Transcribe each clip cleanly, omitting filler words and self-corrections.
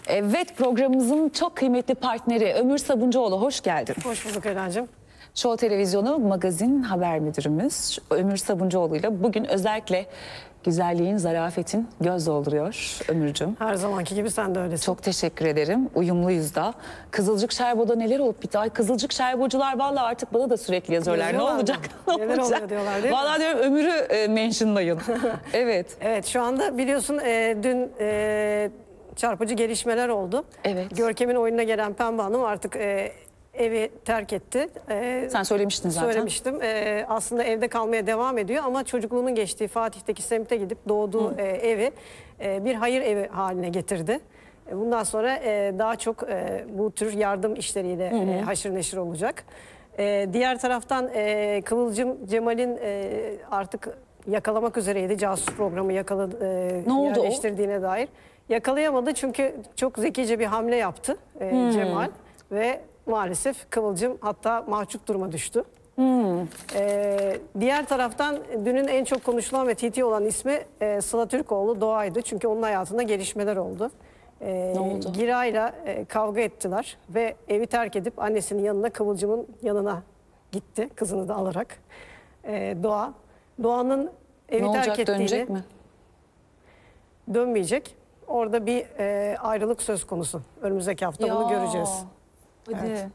Evet, programımızın çok kıymetli partneri Ömür Sabuncuoğlu, hoş geldin. Hoş bulduk Eren'cim. Show Televizyonu magazin haber müdürümüz Ömür Sabuncuoğlu ile bugün özellikle güzelliğin, zarafetin göz dolduruyor Ömürcüğüm. Her zamanki gibi sen de öylesin. Çok teşekkür ederim. Uyumluyuz da. Kızılcık Şerbo'da neler olup bitti? Ay, Kızılcık Şerbocular vallahi artık bana da sürekli yazıyorlar. Ne olacak? Neler oluyor diyorlar, değil mi? Vallahi diyorum Ömür'ü mentionlayın. Evet. Evet, şu anda biliyorsun dün çarpıcı gelişmeler oldu. Evet. Görkem'in oyununa gelen Pembe Hanım artık evi terk etti. Sen söylemiştin zaten. Söylemiştim. Aslında evde kalmaya devam ediyor ama çocukluğunun geçtiği Fatih'teki semte gidip doğduğu evi bir hayır evi haline getirdi. Bundan sonra daha çok bu tür yardım işleriyle haşır neşir olacak. Diğer taraftan Kıvılcım Cemal'in artık yakalamak üzereydi. Casus programı Ne oldu yerleştirdiğine dair. Yakalayamadı çünkü çok zekice bir hamle yaptı Cemal ve maalesef Kıvılcım hatta mahcup duruma düştü. Diğer taraftan dünün en çok konuşulan ve TT olan ismi Sıla Türkoğlu Doğa'ydı. Çünkü onun hayatında gelişmeler oldu. Ne oldu? Giray'la kavga ettiler ve evi terk edip annesinin yanına, Kıvılcım'ın yanına gitti, kızını da alarak. Doğa'nın evi Ne olacak, terk ettiğini, dönecek mi? dönmeyecek. Orada bir ayrılık söz konusu. Önümüzdeki hafta bunu göreceğiz. Hadi.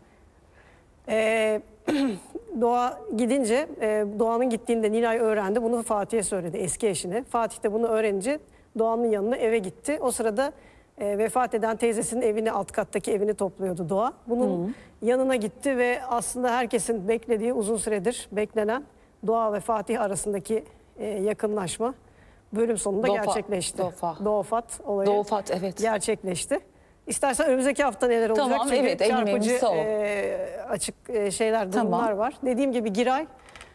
Evet. Doğa gidince, Doğan'ın gittiğinde Nilay öğrendi. Bunu Fatih'e söyledi, eski eşine. Fatih de bunu öğrenince Doğan'ın yanına eve gitti. O sırada vefat eden teyzesinin evini, alt kattaki evini topluyordu Doğa. Bunun yanına gitti ve aslında herkesin beklediği, uzun süredir beklenen Doğa ve Fatih arasındaki yakınlaşma bölüm sonunda gerçekleşti. Doğufat olayı evet. gerçekleşti. İstersen önümüzdeki hafta neler olacak? Tamam, Çünkü evet, çarpıcı açık şeyler, durumlar var. Dediğim gibi Giray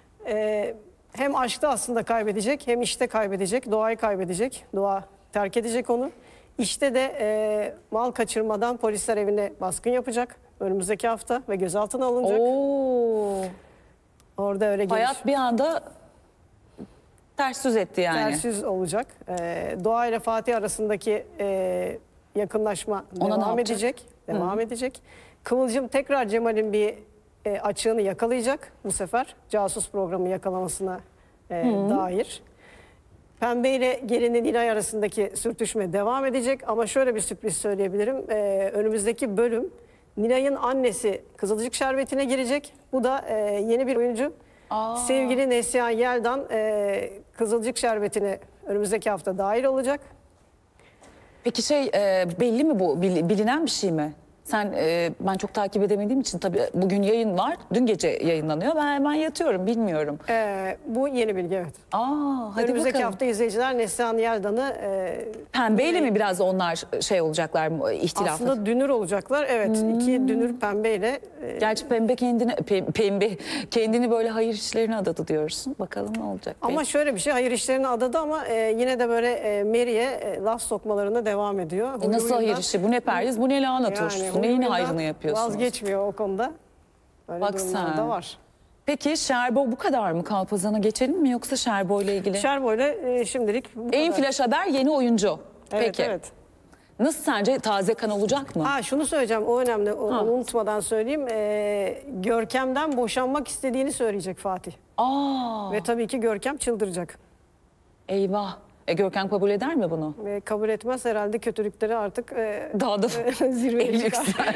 hem aşkta aslında kaybedecek, hem işte kaybedecek, Doğa'yı kaybedecek. Doğa terk edecek onu. İşte de mal kaçırmadan polisler evine baskın yapacak önümüzdeki hafta ve gözaltına alınacak. Orada öyle hayat bir anda ters yüz etti yani. Ters yüz olacak. Doğa ile Fatih arasındaki yakınlaşma devam edecek. Devam edecek. Kıvılcım tekrar Cemal'in bir açığını yakalayacak bu sefer. Casus programı yakalamasına dair. Pembe ile gelinin Nilay arasındaki sürtüşme devam edecek. Ama şöyle bir sürpriz söyleyebilirim. Önümüzdeki bölüm Nilay'ın annesi Kızılcık Şerbeti'ne girecek. Bu da yeni bir oyuncu. Sevgili Neslihan Yeldan Kızılcık Şerbeti'ne önümüzdeki hafta dahil olacak. Peki belli mi bu? Bilinen bir şey mi? Ben çok takip edemediğim için tabii bugün yayın var. Dün gece yayınlanıyor. Ben hemen yatıyorum, bilmiyorum. Bu yeni bilgi, evet. Hadi önümüzdeki bakalım. hafta izleyiciler Neslihan Yeldan'ı... Pembeyle mi biraz onlar olacaklar mı, ihtilaflı? Aslında dünür olacaklar. Evet, iki dünür Pembeyle. Gerçi Pembe kendini böyle hayır işlerine adadı diyorsun. Bakalım ne olacak. Ama şöyle bir şey, hayır işlerine adadı ama yine de böyle Mary'e laf sokmalarına devam ediyor. Nasıl hayır işi? Bu ne perhiz, bu ne lahana turşusu? Neyin hayrını yapıyorsunuz? Vazgeçmiyor o konuda. Öyle Bak durumlar sen. da var. Peki Şerbo bu kadar mı? Kalpazan'a geçelim mi yoksa Şerbo ile ilgili? Şerbo ile şimdilik bu En kadar. flash haber yeni oyuncu. Evet, Peki. evet. Nasıl, sence taze kan olacak mı? Şunu söyleyeceğim, o önemli. Onu unutmadan söyleyeyim. Görkem'den boşanmak istediğini söyleyecek Fatih. Ve tabii ki Görkem çıldıracak. Eyvah. Görkem kabul eder mi bunu? Kabul etmez herhalde, kötülükleri artık daha da zirveye çıkar.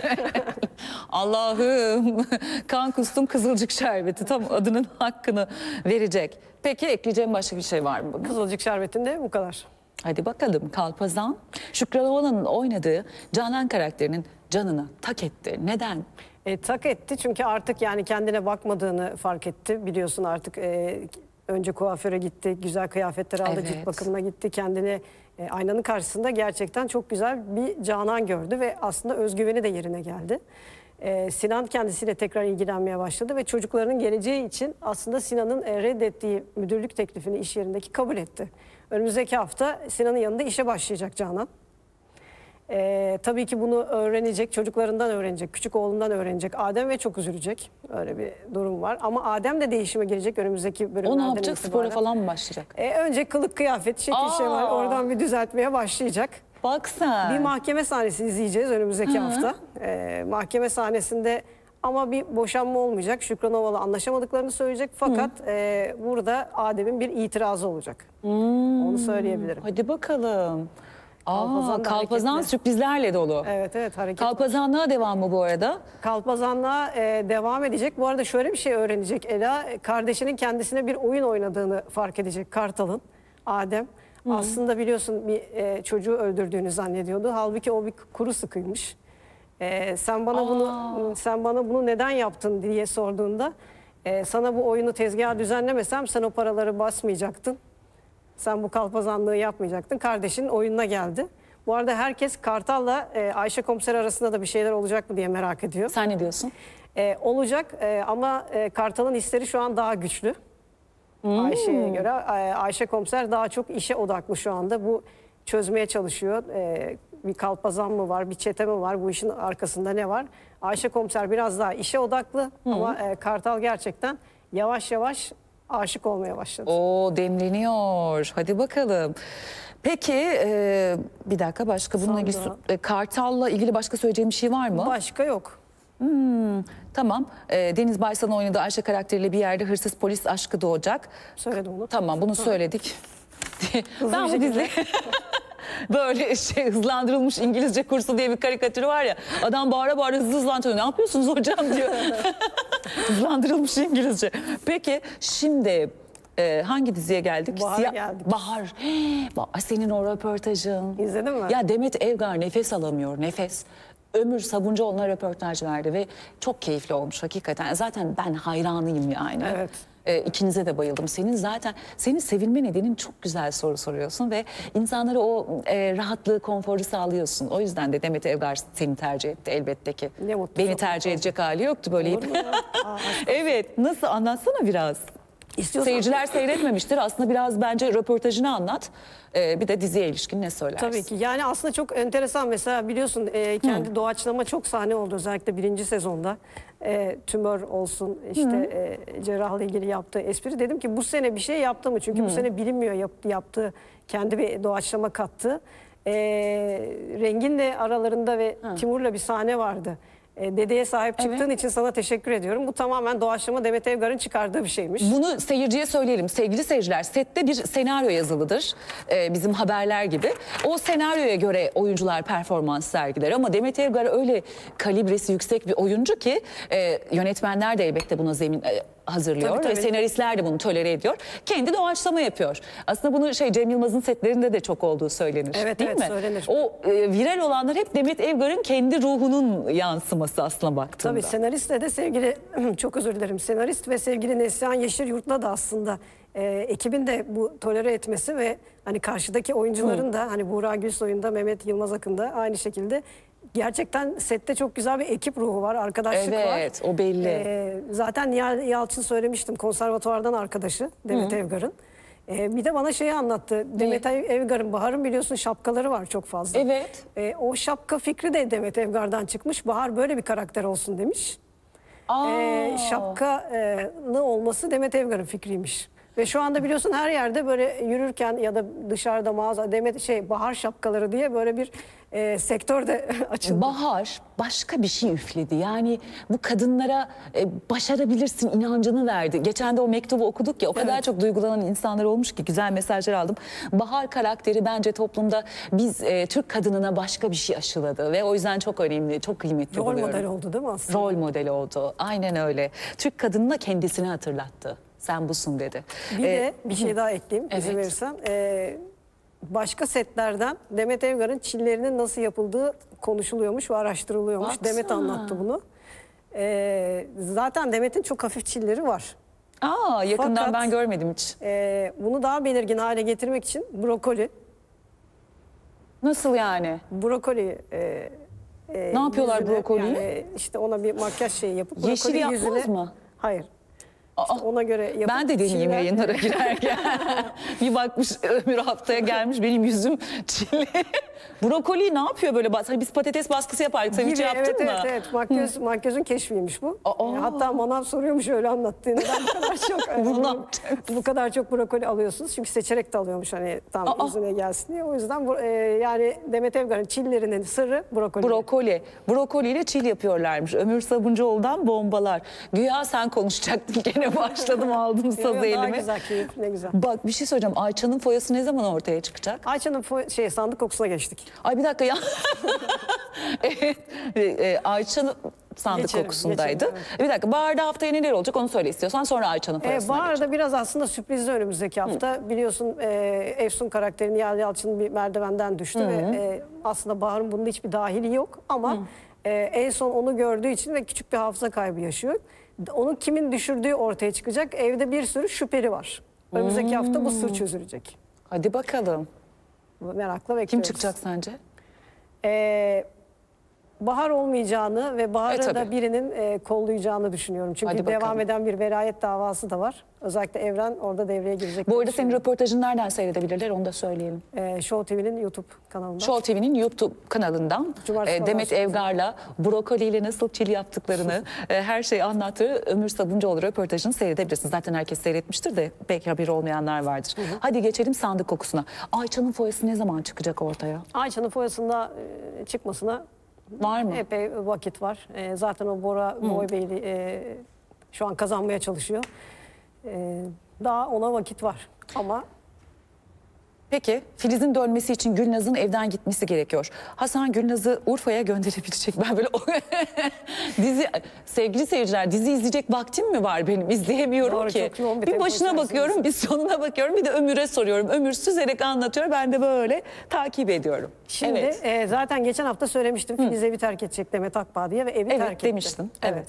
Allah'ım, kan kustum Kızılcık Şerbeti tam adının hakkını verecek. Peki ekleyeceğim başka bir şey var mı bugün? Kızılcık Şerbeti'nde bu kadar. Hadi bakalım. Kalpazan Şükran Oğlan'ın oynadığı Canan karakterinin canını tak etti. Neden? Tak etti çünkü artık yani kendine bakmadığını fark etti. Biliyorsun artık önce kuaföre gitti, güzel kıyafetler aldı, cilt bakımına gitti. Kendini aynanın karşısında gerçekten çok güzel bir Canan gördü ve aslında özgüveni de yerine geldi. Sinan kendisiyle tekrar ilgilenmeye başladı ve çocuklarının geleceği için aslında Sinan'ın reddettiği müdürlük teklifini iş yerindeki kabul etti. Önümüzdeki hafta Sinan'ın yanında işe başlayacak Canan. Tabii ki bunu öğrenecek, çocuklarından öğrenecek, küçük oğlundan öğrenecek Adem ve çok üzülecek. Öyle bir durum var. Ama Adem de değişime girecek önümüzdeki bölümlerden itibaren. O ne yapacak? Spora falan mı başlayacak? Önce kılık kıyafet, şekil şemal oradan bir düzeltmeye başlayacak. Bak sen. Bir mahkeme sahnesi izleyeceğiz önümüzdeki hafta. Mahkeme sahnesinde ama bir boşanma olmayacak. Şükran Ovalı anlaşamadıklarını söyleyecek. Fakat burada Adem'in bir itirazı olacak. Onu söyleyebilirim. Hadi bakalım. Kalpazan da Kalpazan hareketli. sürprizlerle dolu. Evet hareket. Kalpazanlığa devam mı bu arada? Kalpazanlığa devam edecek. Bu arada şöyle bir şey öğrenecek Ela. Kardeşinin kendisine bir oyun oynadığını fark edecek Kartal'ın. Adem. Aslında biliyorsun bir çocuğu öldürdüğünü zannediyordu. Halbuki o bir kuru sıkıymış. Sen bana bunu neden yaptın diye sorduğunda sana bu oyunu tezgaha düzenlemesem sen o paraları basmayacaktın. Sen bu kalpazanlığı yapmayacaktın. Kardeşin oyununa geldi. Bu arada herkes Kartal'la Ayşe Komiser arasında da bir şeyler olacak mı diye merak ediyor. Sen ne diyorsun? Olacak ama Kartal'ın hisleri şu an daha güçlü. Ayşe'ye göre. Ayşe Komiser daha çok işe odaklı şu anda. Bu çözmeye çalışıyor. Bir kalpazan mı var, bir çete mi var, bu işin arkasında ne var? Ayşe Komiser biraz daha işe odaklı ama Kartal gerçekten yavaş yavaş aşık olmaya başladı. Oo, demleniyor. Hadi bakalım. Peki bir dakika, başka bununla ilgili Kartal'la ilgili başka söyleyeceğim bir şey var mı? Başka yok. Tamam. Deniz Baysal'ın oynadığı Ayşe karakteriyle bir yerde hırsız polis aşkı doğacak. Söyledim onu. Tamam, bunu söyledik. Ben bir bu dizi böyle hızlandırılmış İngilizce kursu diye bir karikatürü var ya. Adam bağıra bağıra hızlı hızlandırıyor. Ne yapıyorsunuz hocam diyor. Hızlandırılmış İngilizce. Peki şimdi hangi diziye geldik? Bahar'a geldik. Bahar. Senin o röportajın. İzledin mi? Ya Demet Evgar nefes alamıyor, nefes. Ömür Sabuncuoğlu'na röportaj verdi ve çok keyifli olmuş hakikaten. Zaten ben hayranıyım yani. Evet. İkinize de bayıldım. Senin sevilme nedenin çok güzel soru soruyorsun ve insanlara o rahatlığı, konforu sağlıyorsun. O yüzden de Demet Evgar seni tercih etti elbette ki. Ne mutlu, Beni çok tercih mutlu. edecek hali yoktu böyle. Olur mu ya? Evet, nasıl, anlatsana biraz. İstiyorsan- Seyirciler seyretmemiştir. Aslında biraz bence röportajını anlat. Bir de diziye ilişkin ne söylersin? Tabii ki. Yani aslında çok enteresan. Mesela biliyorsun kendi doğaçlama çok sahne oldu. Özellikle 1. sezonda. Tümör olsun, işte cerrahla ilgili yaptığı espri. Dedim ki bu sene bir şey yaptı mı? Çünkü bu sene bilinmiyor yaptığı, kendi bir doğaçlama kattı. Rengin'le aralarında ve Timur'la bir sahne vardı. Dedeye sahip çıktığın için sana teşekkür ediyorum. Bu tamamen doğaçlama Demet Evgar'ın çıkardığı bir şeymiş. Bunu seyirciye söyleyelim. Sevgili seyirciler, sette bir senaryo yazılıdır. Bizim haberler gibi. O senaryoya göre oyuncular performans sergiler. Ama Demet Evgar öyle kalibresi yüksek bir oyuncu ki yönetmenler de elbette buna zemin hazırlıyor. Tabii, Ve tabii. senaristler de bunu tolere ediyor. Kendi doğaçlama yapıyor. Aslında bunu Cem Yılmaz'ın setlerinde de çok olduğu söylenir. Evet, değil evet, mi? söylenir. O viral olanlar hep Demet Evgar'ın kendi ruhunun yansıması aslına baktığında. Tabii senaristle de sevgili, çok özür dilerim, senarist ve sevgili Neslihan Yeşilyurt'la da aslında ekibin de bu tolere etmesi ve hani karşıdaki oyuncuların da hani Buğra Gülsoy'un da Mehmet Yılmaz Akın da aynı şekilde gerçekten sette çok güzel bir ekip ruhu var, arkadaşlık var. Evet, o belli. Zaten Nihal Yalçın söylemiştim, konservatuvardan arkadaşı Demet Evgar'ın. Bir de bana şeyi anlattı. Demet Evgar'ın, Bahar'ın biliyorsun şapkaları var çok fazla. Evet. O şapka fikri de Demet Evgar'dan çıkmış. Bahar böyle bir karakter olsun demiş. Şapkalı olması Demet Evgar'ın fikriymiş. Ve şu anda biliyorsun her yerde böyle yürürken ya da dışarıda mağaza Bahar şapkaları diye böyle bir sektör de açıldı. Bahar başka bir şey üfledi. Yani bu kadınlara başarabilirsin inancını verdi. Geçen de o mektubu okuduk ya, o kadar çok duygulanan insanlar olmuş ki güzel mesajlar aldım. Bahar karakteri bence toplumda Türk kadınına başka bir şey aşıladı ve o yüzden çok önemli, çok kıymetli Rol buluyorum. model oldu değil mi aslında? Rol modeli oldu. Aynen öyle. Türk kadınına kendisini hatırlattı. Sen busun dedi. Bir de bir şey daha ekleyeyim izin Evet. verirsen. Başka setlerden Demet Evgar'ın çillerinin nasıl yapıldığı konuşuluyormuş ve araştırılıyormuş. Baksana. Demet anlattı bunu. Zaten Demet'in çok hafif çilleri var. Yakından Fakat, ben görmedim hiç. Bunu daha belirgin hale getirmek için Nasıl yani? brokoli Ne yapıyorlar brokoliyi? Yani işte ona bir makyaj şeyi yapıp Yeşil brokoli yapmaz yüzüne, mı? Hayır. İşte ona göre yapıp Ben de deneyeyim çiller- yayınlara girerken. Bir bakmış Ömür haftaya gelmiş, benim yüzüm çilli. Brokoli ne yapıyor böyle? Hani biz patates baskısı yapardık. Sen hiç Gibi, yaptın evet, mı? evet, evet. Makyözün keşfiymiş bu. Aa. Hatta manav soruyormuş öyle anlattı. Neden bu kadar çok Bunu ne yapacaksın? bu kadar çok brokoli alıyorsunuz? Çünkü seçerek de alıyormuş hani tam Aa. yüzüne gelsin diye. O yüzden yani Demet Evgar'ın çillerinin sırrı brokoli. Brokoli. Brokoliyle çil yapıyorlarmış. Ömür Sabuncuoğlu'dan bombalar. Güya sen konuşacaktın. Gene başladım, aldım sazı Daha elime. güzel, keyif, ne güzel. Bak bir şey söyleyeceğim. Ayça'nın foyası ne zaman ortaya çıkacak? Ayça'nın sandık kokusuna geçtik. Ay bir dakika ya. Evet, Ayça'nın sandık Geçelim, kokusundaydı. geçelim, Bir dakika, baharda haftaya neler olacak onu söyle istiyorsan, sonra Ayça'nın foyasına geçelim. Bahar'da biraz aslında sürprizli önümüzdeki hafta. Biliyorsun Efsun karakteri Nihal Yalçın bir merdivenden düştü ve aslında Bahar'ın bunda hiçbir dahili yok ama en son onu gördüğü için ve küçük bir hafıza kaybı yaşıyor. Onu kimin düşürdüğü ortaya çıkacak. Evde bir sürü şüpheli var. Önümüzdeki hafta bu sır çözülecek. Hadi bakalım. Merakla bekliyoruz. Kim çıkacak sence? Bahar olmayacağını ve Bahar'ı tabii. da birinin kollayacağını düşünüyorum. Çünkü Hadi devam bakalım. eden bir velayet davası da var. Özellikle Evren orada devreye girecek. Bu arada senin röportajını nereden seyredebilirler onu da söyleyelim. Show TV'nin YouTube kanalında. Show TV'nin YouTube kanalından Cumartesi Demet pazar Evgar'la brokoliyle nasıl çil yaptıklarını her şeyi anlattığı Ömür Sabuncuoğlu röportajını seyredebilirsiniz. Zaten herkes seyretmiştir de belki haberi olmayanlar vardır. Hadi geçelim sandık kokusuna. Ayça'nın foyası ne zaman çıkacak ortaya? Ayça'nın foyasında çıkmasına Var mı? epey vakit var. Zaten o Bora Boybeyli şu an kazanmaya çalışıyor. Daha ona vakit var ama Peki Filiz'in dönmesi için Gülnaz'ın evden gitmesi gerekiyor. Hasan Gülnaz'ı Urfa'ya gönderebilecek. Ben böyle sevgili seyirciler, dizi izleyecek vaktim mi var benim? İzleyemiyorum Doğru, ki. çok yoğun bir Bir tempo başına içerisinde. bakıyorum, bir sonuna bakıyorum, bir de Ömür'e soruyorum. Ömür süzerek anlatıyor. Ben de böyle takip ediyorum. şimdi Evet. zaten geçen hafta söylemiştim. Filiz evi terk edecek Demet Akbağ diye ve evi terk etti. Demiştin. Evet.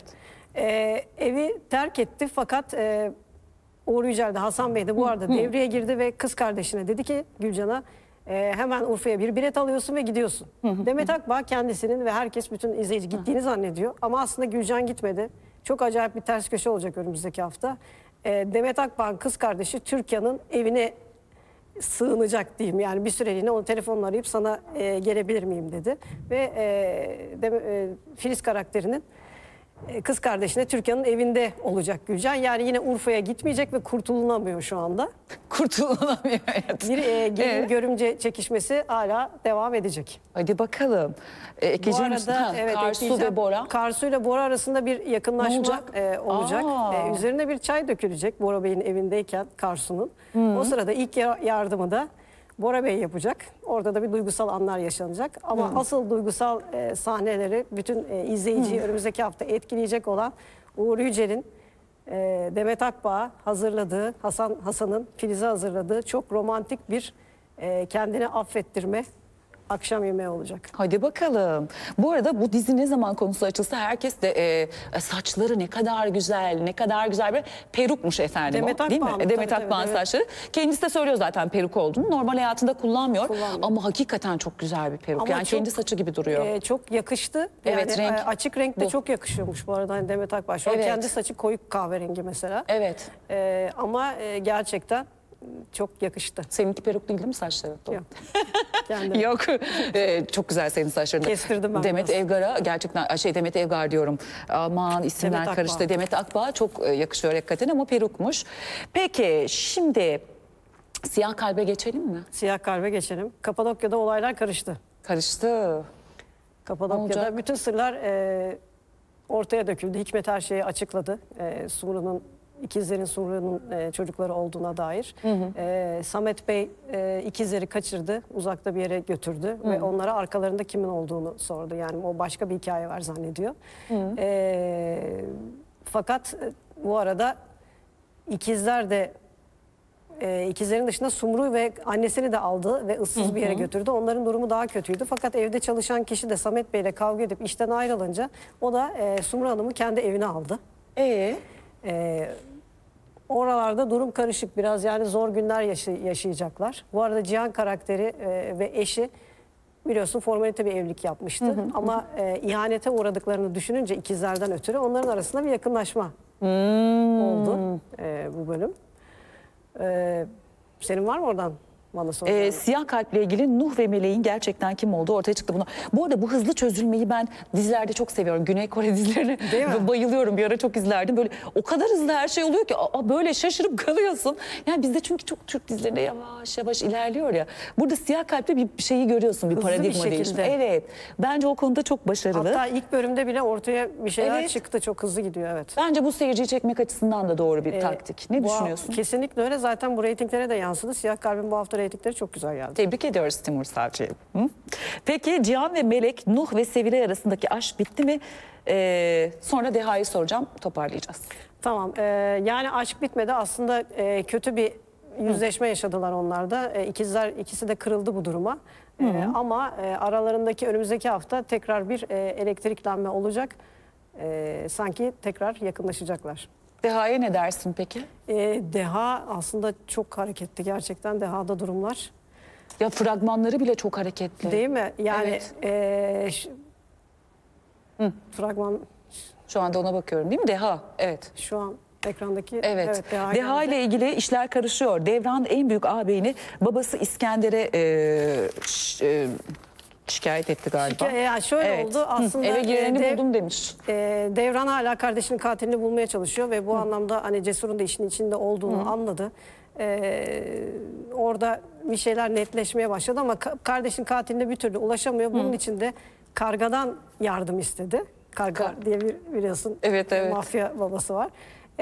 Evi terk etti fakat Uğur Yücel de Hasan Bey de bu arada devreye girdi ve kız kardeşine dedi ki Gülcan'a hemen Urfa'ya bir bilet alıyorsun ve gidiyorsun. Demet Akbağ kendisinin ve herkes bütün izleyici gittiğini zannediyor ama aslında Gülcan gitmedi. Çok acayip bir ters köşe olacak önümüzdeki hafta. Demet Akbağ'ın kız kardeşi Türkan'ın evine sığınacak diyeyim, yani bir süreliğine onu telefonla arayıp sana gelebilir miyim dedi ve Filiz karakterinin kız kardeşine Türkan'ın evinde olacak Gülcan. Yani yine Urfa'ya gitmeyecek ve kurtulamıyor şu anda. Kurtulamıyor. Evet. Bir gelin görümce çekişmesi hala devam edecek. Hadi bakalım. Bu Ekleyeceğim misin? arada Karsu ekleyeceğim. ve Bora. Karsu ile Bora arasında bir yakınlaşma Ne olacak? olacak. Aa. Üzerine bir çay dökülecek Bora Bey'in evindeyken Karsu'nun. O sırada ilk yardımı da Bora Bey yapacak. Orada da bir duygusal anlar yaşanacak. Ama asıl duygusal sahneleri bütün izleyiciyi önümüzdeki hafta etkileyecek olan Uğur Yücel'in Demet Akbağ hazırladığı, Hasan'ın Filiz'e hazırladığı çok romantik bir kendini affettirme akşam yemeği olacak. Hadi bakalım. Bu arada bu dizi ne zaman konusu açılsa herkes de saçları ne kadar güzel, ne kadar güzel bir perukmuş efendim. Demet o, değil mi? Akbağ'ın, Demet tabii, Akbağ'ın evet. saçları. Kendisi de söylüyor zaten peruk olduğunu. Normal hayatında kullanmıyor. Kullanmıyor. Ama hakikaten çok güzel bir peruk. Ama Yani çok, kendi saçı gibi duruyor. Çok yakıştı. Evet, Yani, renk açık renk de bu. çok yakışıyormuş bu arada hani Demet Akbağ. Şu an Evet. kendi saçı koyu kahverengi mesela. Evet. Ama gerçekten çok yakıştı. Seninki peruk değil mi saçları? Doğru. Yok. Kendim. Yok. Çok güzel senin saçların. Kestirdim ben Demet biraz. Evgar'a gerçekten Demet Evgar diyorum. Aman isimler Demet Akbağ. karıştı. Demet Akbağ çok yakışıyor hakikaten ama perukmuş. Peki şimdi Siyah Kalbe geçelim mi? Siyah Kalbe geçelim. Kapadokya'da olaylar karıştı. Karıştı. Kapadokya'da olacak? bütün sırlar ortaya döküldü. Hikmet her şeyi açıkladı. İkizlerin Sumru'nun çocukları olduğuna dair. Samet Bey ikizleri kaçırdı, uzakta bir yere götürdü ve onlara arkalarında kimin olduğunu sordu. Yani o başka bir hikaye var zannediyor. Fakat bu arada ikizler de ikizlerin dışında Sumru ve annesini de aldı ve ıssız bir yere götürdü. Onların durumu daha kötüydü. Fakat evde çalışan kişi de Samet Bey'le kavga edip işten ayrılınca o da Sumru Hanım'ı kendi evine aldı. Oralarda durum karışık biraz, yani zor günler yaşayacaklar. Bu arada Cihan karakteri ve eşi biliyorsun formalite bir evlilik yapmıştı. Ama ihanete uğradıklarını düşününce ikizlerden ötürü onların arasında bir yakınlaşma oldu bu bölüm. Senin var mı oradan bana soracağım. Siyah kalple ilgili Nuh ve Meleğin gerçekten kim olduğu ortaya çıktı bunu. Bu arada bu hızlı çözülmeyi ben dizilerde çok seviyorum. Güney Kore dizilerini Değil mi? bayılıyorum. Bir ara çok izlerdim. Böyle o kadar hızlı her şey oluyor ki böyle şaşırıp kalıyorsun. Yani bizde çünkü çok Türk dizilerinde yavaş yavaş ilerliyor ya. Burada siyah kalple bir şeyi görüyorsun. Bir Hızlı bir paradigma şekilde. değişimi. Evet. Bence o konuda çok başarılı. Hatta ilk bölümde bile ortaya bir şeyler Evet. çıktı. Çok hızlı gidiyor, evet. Bence bu seyirciyi çekmek açısından da doğru bir taktik. Ne Bu- düşünüyorsun? Kesinlikle öyle. Zaten bu reytinglere de yansıdı. Siyah Kalbin bu hafta reytingleri çok güzel geldi. Tebrik ediyoruz Timur Savcı'yı. Hı? Peki Cihan ve Melek, Nuh ve Sevilay arasındaki aşk bitti mi? Sonra Deha'yı soracağım, toparlayacağız. Tamam. Yani aşk bitmedi. Aslında kötü bir yüzleşme yaşadılar onlar da. İkizler ikisi de kırıldı bu duruma. Ama aralarındaki önümüzdeki hafta tekrar bir elektriklenme olacak. Sanki tekrar yakınlaşacaklar. Deha'ya ne dersin peki? Deha aslında çok hareketli. Gerçekten Deha'da durumlar. Ya fragmanları bile çok hareketli. Değil mi? Yani Evet. fragman Şu anda ona bakıyorum değil mi? Deha, evet. şu an ekrandaki. Evet. Deha Deha geldi. ile ilgili işler karışıyor. Devran en büyük ağabeyini babası İskender'e şikayet etti galiba. Yani şöyle Evet. oldu aslında. Eve gireni buldum demiş. Devran hala kardeşinin katilini bulmaya çalışıyor ve bu anlamda hani Cesur'un da işin içinde olduğunu anladı. Orada bir şeyler netleşmeye başladı ama kardeşin katiline bir türlü ulaşamıyor. Bunun için de Karga'dan yardım istedi. Karga diye biliyorsun, Evet. mafya babası var.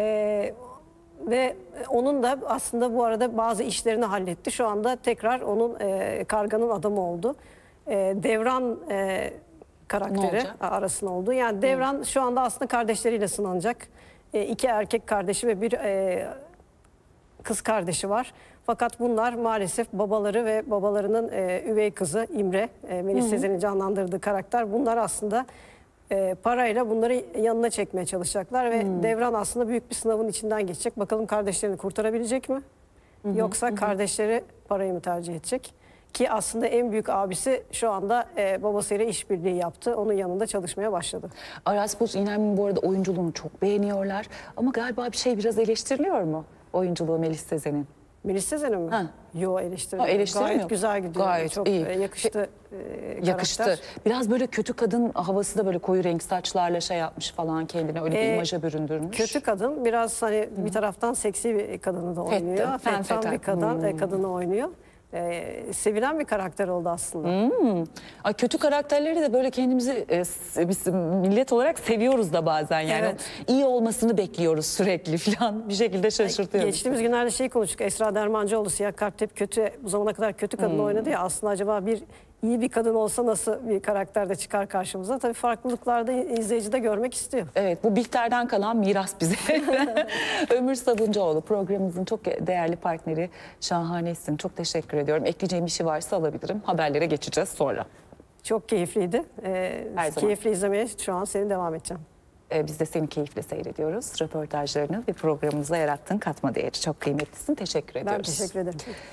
Ve onun da aslında bu arada bazı işlerini halletti. Şu anda tekrar onun Karga'nın adamı oldu. Devran karakteri arasında oldu. Yani Devran şu anda aslında kardeşleriyle sınanacak. İki erkek kardeşi ve bir kız kardeşi var. Fakat bunlar maalesef babaları ve babalarının üvey kızı İmre, Melis Sezen'in canlandırdığı karakter. Bunlar aslında parayla bunları yanına çekmeye çalışacaklar ve Devran aslında büyük bir sınavın içinden geçecek. Bakalım kardeşlerini kurtarabilecek mi? Yoksa kardeşleri parayı mı tercih edecek? Ki aslında en büyük abisi şu anda babasıyla işbirliği yaptı. Onun yanında çalışmaya başladı. Aras Bulut İynemli'nin bu arada oyunculuğunu çok beğeniyorlar. Ama galiba bir şey biraz eleştiriliyor mu? Oyunculuğu Melis Sezen'in. Melis Sezen'in mi? Ha. Yo, eleştirmiyor. Eleştirmiyor. Gayet güzel gidiyor. Gayet çok iyi. yakıştı. Yakıştı. Karakter. Biraz böyle kötü kadın havası da böyle koyu renk saçlarla şey yapmış falan, kendine öyle bir imaja büründürmüş. Kötü kadın biraz hani bir taraftan seksi bir kadını da oynuyor. Fettan bir kadını oynuyor. Sevilen bir karakter oldu aslında. Ay, kötü karakterleri de böyle kendimizi biz millet olarak seviyoruz da bazen yani. Evet. İyi olmasını bekliyoruz sürekli falan, bir şekilde şaşırtıyor. Geçtiğimiz günlerde şey konuştuk. Esra Dermancıoğlu Siyah Kalp'te hep kötü, bu zamana kadar kötü kadın oynadı ya. Aslında acaba bir iyi bir kadın olsa nasıl bir karakterde çıkar karşımıza? Tabii farklılıklarda izleyici de görmek istiyor. Evet, bu Bihter'den kalan miras bize. Ömür Sabuncuoğlu programımızın çok değerli partneri, şahanesin. Çok teşekkür ediyorum. Ekleyeceğim bir şey varsa alabilirim. Haberlere geçeceğiz sonra. Çok keyifliydi. Her zaman. Keyifli izlemeye şu an seni devam edeceğim. Biz de seni keyifle seyrediyoruz. Röportajlarını ve programımıza yarattığın katma değeri çok kıymetlisin. Teşekkür ediyoruz. Ben teşekkür ederim.